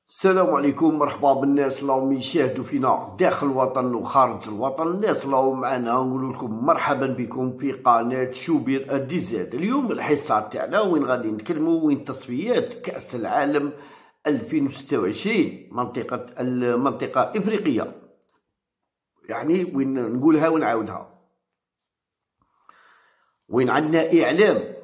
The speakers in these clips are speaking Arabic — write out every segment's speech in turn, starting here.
السلام عليكم، مرحبا بالناس اللي راهم يشاهدوا فينا داخل الوطن وخارج الوطن. الناس اللي راهم معنا نقول لكم مرحبا بكم في قناه شوبير الديزاد. اليوم الحصه تاعنا وين غادي نتكلموا وين تصفيات كاس العالم 2026 المنطقه افريقيه، يعني وين نقولها ونعاودها، وين عندنا اعلام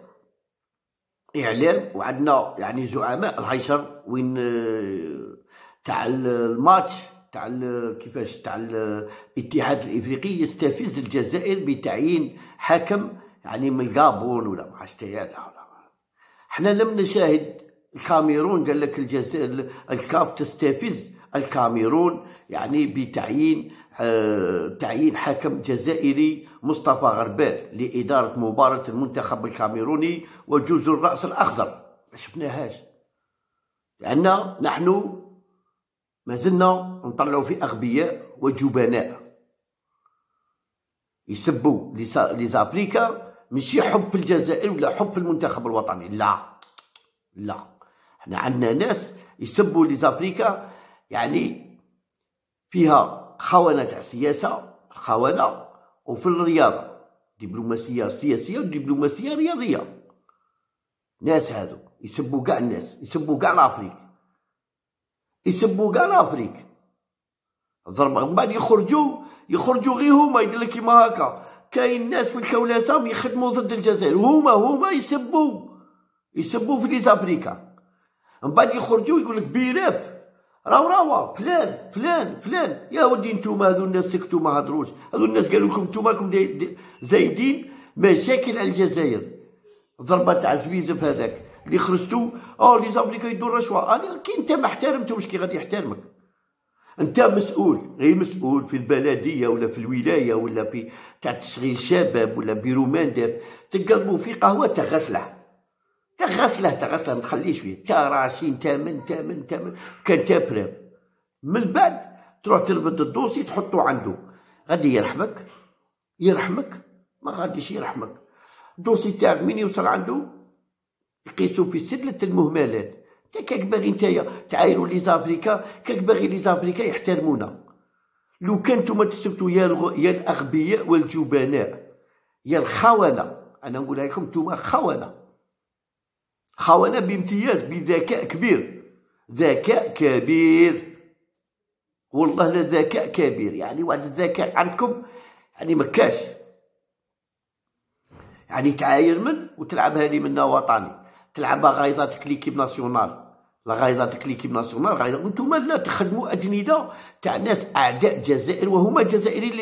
وعندنا يعني زعماء الهيشر وين تاع الماتش تاع كيفاش تاع الاتحاد الافريقي يستفز الجزائر بتعيين حكم يعني من الغابون ولا ما عرفتش. احنا لم نشاهد الكاميرون، قال لك الجزائر الكاف تستفز الكاميرون يعني بتعيين تعيين حكم جزائري مصطفى غربال لإدارة مباراة المنتخب الكاميروني وجزر الرأس الأخضر. ما شفناهاش، لأن نحن ما زلنا نطلعوا في أغبياء وجبناء يسبوا لزافريكا، ماشي حب في الجزائر ولا حب في المنتخب الوطني، لا احنا عندنا ناس يسبوا لزافريكا يعني فيها خونة تاع السياسة، خونة وفي الرياضة، دبلوماسية سياسية ودبلوماسية رياضية. ناس هادو يسبوا كاع الناس، يسبوا كاع لافريك، يسبوا كاع لافريك. من بعد يخرجوا غير هما يقول لك كيما هكا كاين ناس في الكولاسة يخدموا ضد الجزائر، هما يسبوا في ليزافريكا. من بعد يخرجوا يقول لك بيراف راهو فلان. يا ودي نتوما هذو الناس سكتوا ما هضروش، هذو الناس قالوا لكم نتوما راكم زايدين مشاكل على الجزائر. ضربه تاع زويزف هذاك اللي خرجتوا لي زافريكا يدوا الرشوه. انا كي انت ما احترمتهمش كي غادي يحترمك؟ انت مسؤول، غير مسؤول في البلديه ولا في الولايه ولا في تاع تشغيل الشباب ولا بيرو مندب، تقلبوا في قهوه تغسله ما تخليش فيه تا راشين تامن كان تابرم. من بعد تروح تربط الدوسي تحطو عنده، غادي يرحمك ما غاديش يرحمك. الدوسي تاعك مين يوصل عنده يقيسو في سلة المهملات. انت كاك باغي نتايا تعايروا لي زافريكا، كاك باغي لي زافريكا يحترمونا. لو كان نتوما تسكتوا يا الاغبياء والجبناء يا الخونه، انا نقولها لكم نتوما خونه بامتياز، بذكاء كبير، والله لا ذكاء كبير، يعني واحد الذكاء عندكم يعني مكاش، يعني تعاير من وتلعبها لي منا وطني، تلعبها غايظاتك ليكيب ناسيونال، لا غايظاتك ليكيب ناسيونال وانتم لا تخدموا اجنده تاع ناس اعداء الجزائر وهما جزائريين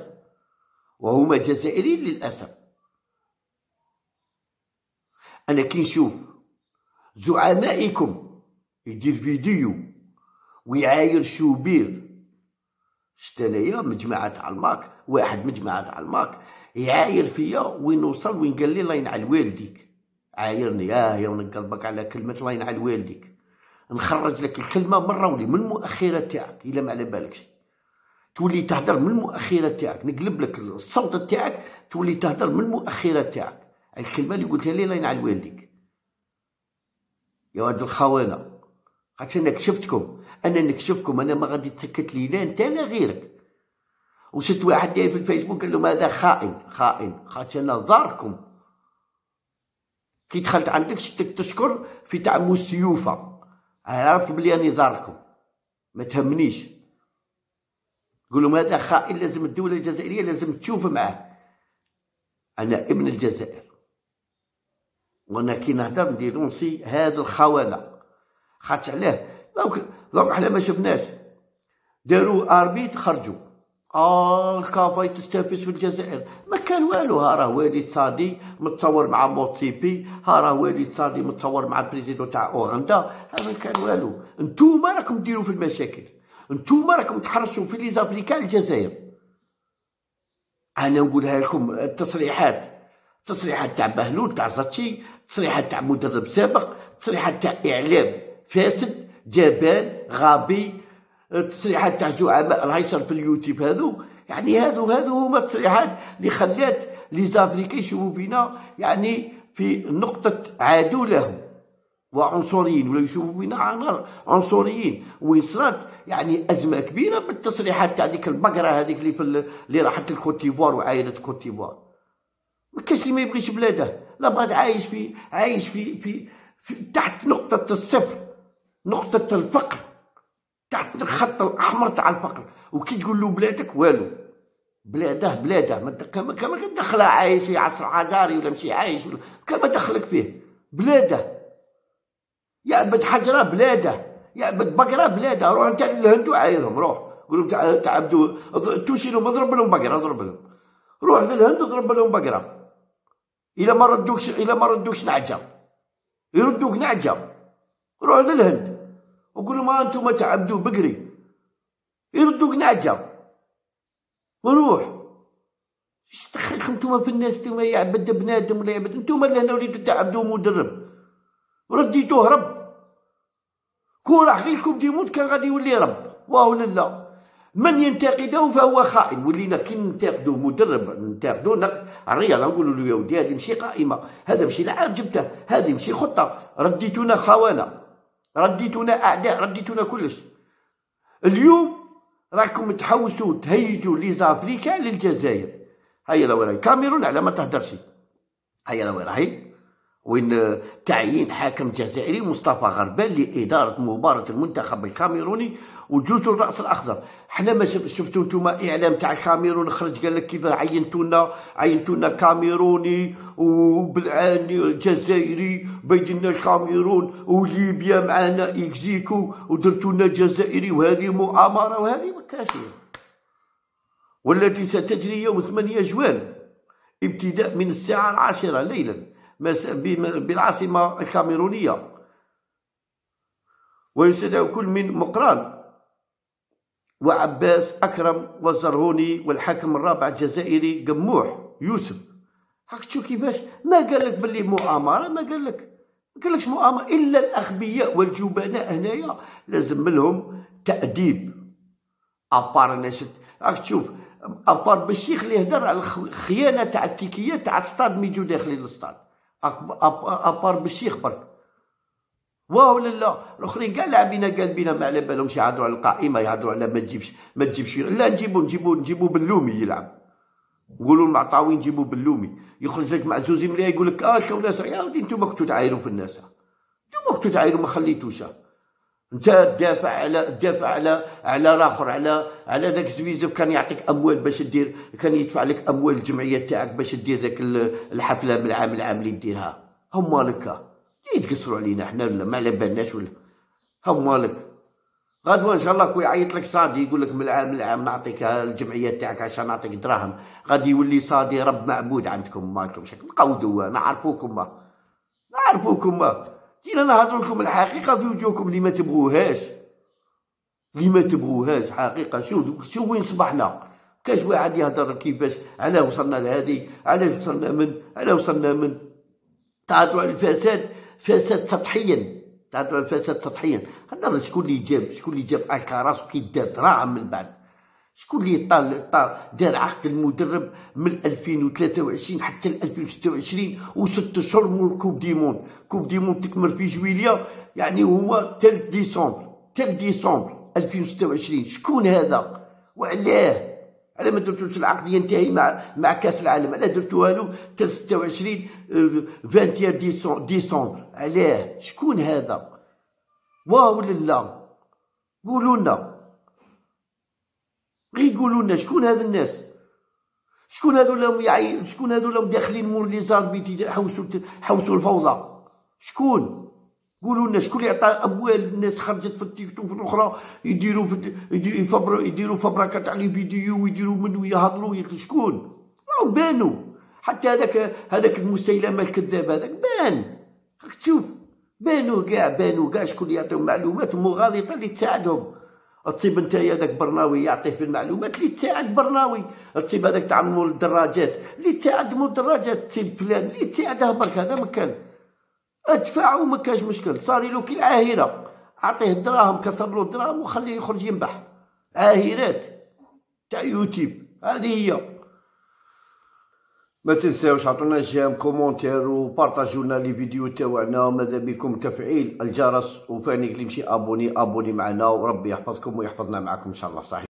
للاسف. انا كي نشوف زعمائكم يدير فيديو ويعاير شوبير، شفت انايا مجموعه تاع الماك، واحد مجموعه تاع الماك يعاير فيا وين وصل، وين قال لي الله ينعل والديك، عايرني يا ونقلبك على كلمه الله ينعل والديك. نخرج لك الكلمه مره ولي من المؤخرات تاعك، الا ما على بالكش تولي تهدر من المؤخرات تاعك، نقلب لك الصوت تاعك تولي تهدر من المؤخرات تاعك. الكلمه اللي قلتها لي الله ينعل والديك يا واد الخونه، خاطر انا نكشفكم، انا ما غادي تسكت لي لا انت لا غيرك. وشت واحد جاي في الفيسبوك قال لهم هذا خائن، خاطر انا زاركم كي دخلت عندك شتك تشكر في تاع السيوفه، عرفت بلي راني زاركم، ما تهمنيش. قول لهم هذا خائن، لازم الدوله الجزائريه لازم تشوف معاه. انا ابن الجزائر، وانا كي نهضر ندير نصي هذا الخونه، خاطر علاه دونك احنا ما شفناش داروا اربيت خرجوا الكافاي تستفز في الجزائر، ما كان والو. ها راه والد صادي متصور مع موتسيبي، ها راه والد صادي متصور مع البريزيدون تاع اوغندا، ها ما كان والو. انتوما راكم ديروا في المشاكل، انتوما راكم تحرشوا في لي زافريكان الجزائر. انا نقولها لكم التصريحات تاع بهلول تاع زاتشي، تصريحات تاع مدرب سابق، تصريحات تاع اعلام فاسد جبان غبي، تصريحات تاع زعماء الهيصر في اليوتيوب هذو، يعني هذو هما التصريحات اللي خلات لي زافريكا يشوفوا فينا يعني في نقطة عدو لهم. وعنصريين، ولا يشوفوا فينا عنصريين. وين صرات يعني ازمه كبيره بالتصريحات تاع ديك البقره هذيك اللي راحت لكوتيفوار وعاينت كوتيفوار. ما كاش اللي ما يبغيش بلاده، لا بغات عايش في تحت نقطه الصفر، نقطه الفقر، تحت الخط الاحمر تاع الفقر. وكي تقول له بلادك والو، بلاده كما كتدخلها عايش في عصر حجري ولا ماشي عايش كما دخلك فيه. بلاده يعبد حجره، بلاده يعبد بقره، بلاده. روح انت للهند وعايرهم، روح قول لهم تعبدوا، توشي لهم، اضرب لهم بقره، اضرب لهم. روح للهند اضرب لهم بقره. الا ما ردوكش نعجه، يردوك نعجه. روح للهند وقول لهم انتم تعبدوا بقري، يردوك نعجه. وروح اش دخلكم نتوما في الناس؟ نتوما يعبد بنادم ولا يعبد؟ نتوما اللي هنا وليتو تعبدوا مدرب رديتوه رب. كون راح غيركم يموت كان غادي يولي رب. واو لا، من ينتقده فهو خائن. ولينا كي ننتقدوا مدرب، ننتقدوا الرياضه، نقولوا له يا ودي هذه ماشي قائمه، هذا ماشي لعاب جبته، هذه ماشي خطه، رديتونا خونه، رديتونا اعداء، رديتونا كلش. اليوم راكم تحوسوا تهيجوا لي زافريكا للجزائر. هيا لا وين راهي كاميرون، على ما تهدرش. هيا لا وين راهي، وين تعيين حاكم جزائري مصطفى غربال لإدارة مباراة المنتخب الكاميروني وجوز الرأس الأخضر. حنا ما شفتوا نتوما إعلام تاع الكاميرون خرج قال لك كيف عينتونا كاميروني وبالعاني جزائري، بيدنا الكاميرون وليبيا معنا إكزيكو ودرتونا جزائري، وهذه مؤامرة وهذه مكاشية. والتي ستجري يوم 8 جوان ابتداء من الساعة 10 ليلا بالعاصمة الكاميرونية. ويستدعي كل من مقران وعباس أكرم والزرهوني والحاكم الرابع الجزائري قموح يوسف. هاك تشوف كيفاش ما قال لك باللي مؤامرة، ما قالكش مؤامرة. إلا الأغبياء والجبناء هنايا لازم لهم تأديب. أبار الناس راك تشوف، أبار بالشيخ اللي يهدر على الخيانة تاع التيكيات تاع الستاد ميجو داخلين الستاد، أبار بالشيخ برك. واو لا، الاخرين كاع لاعبين قلبنا ما على بالهمش يهضروا على القائمه، يهضروا على ما تجيبش. لا نجيبو باللومي يلعب، نقولوا المعطاوي نجيبو باللومي يخرج لك مع زوزي مليح يقول لك شو ناس. يا ودي نتوما كنتو تعايروا في الناس، نتوما كنتو تعايروا ما خليتوش. انت تدافع على الاخر، على ذاك زويزف كان يعطيك اموال باش دير، كان يدفع لك اموال الجمعيه تاعك باش دير ذاك الحفله من العام اللي ديرها. هما لك يتقصروا علينا حنا ولا ما على بالناش ولا هما لك. غدوه ان شاء الله كون يعيط لك صادي يقول لك من العام نعطيك الجمعيه تاعك عشان نعطيك دراهم، غادي يولي صادي رب معبود عندكم. مالكمش نقودوا، نعرفوكم جينا نهضروا لكم الحقيقه في وجوهكم اللي ما تبغوهاش حقيقه. شو وين صبحنا؟ كاش واحد يهضر كيفاش على وصلنا لهذه، على وصلنا من تعرضوا على فساد سطحيا. هذا شكون اللي جاب الكراس وكي دار دراهم من بعد؟ شكون اللي دار عقد المدرب من 2023 حتى 2026 و6 اشهر من كوب ديمون تكمل في جويليا، يعني هو 3 ديسمبر 2026. شكون هذا وعلاه؟ على ما درتوش العقد ينتهي مع كاس العالم؟ علاه درتوها له 26 21 ديسمبر؟ علاه؟ شكون هذا؟ واو لا، قولوا لنا، غير قولوا لنا شكون هذا الناس؟ شكون هذو اللي داخلين مور لي زاربيتي حوسوا الفوضى؟ شكون؟ قولوا لنا شكون اللي عطى اموال الناس خرجت في التيك توك الاخرى يديروا فبركه تاع لي فيديو ويديروا منو يهضروا؟ شكون؟ راهو بانوا. حتى هذاك المسيلمه الكذاب هذاك بان، راك تشوف بانوا كاع شكون اللي يعطيهم معلومات مغالطه اللي تساعدهم. تصيب نتايا داك برناوي يعطيه في المعلومات اللي تساعد برناوي، تصيب هذاك تاع مول الدراجات اللي تساعد مول الدراجات، تصيب فلان اللي تساعده برك. هذا مكان ادفع وما كاش مشكل. صاري له كي العاهره، اعطيه الدراهم، كسر له الدراهم وخليه يخرج ينبح. عاهرات تاع يوتيوب هذه هي. ما تنساوش عطونا جيم كومونتير وبارطاجيو لنا لي فيديو تاوعنا، وماذا بكم تفعيل الجرس، وفاني اللي يمشي ابوني معنا، وربي يحفظكم ويحفظنا معكم ان شاء الله. صحيح.